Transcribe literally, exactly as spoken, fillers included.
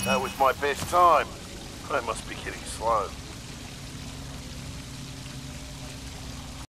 That was my best time. I must be getting slow.